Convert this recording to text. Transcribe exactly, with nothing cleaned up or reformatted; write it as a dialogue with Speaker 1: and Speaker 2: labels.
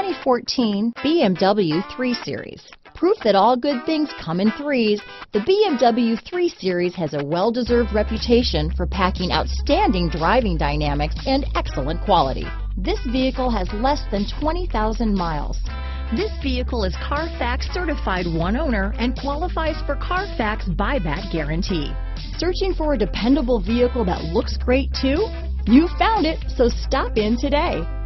Speaker 1: twenty fourteen B M W three series. Proof that all good things come in threes, the B M W three series has a well-deserved reputation for packing outstanding driving dynamics and excellent quality. This vehicle has less than twenty thousand miles. This vehicle is Carfax certified one owner and qualifies for Carfax buyback guarantee. Searching for a dependable vehicle that looks great too? You found it, so stop in today.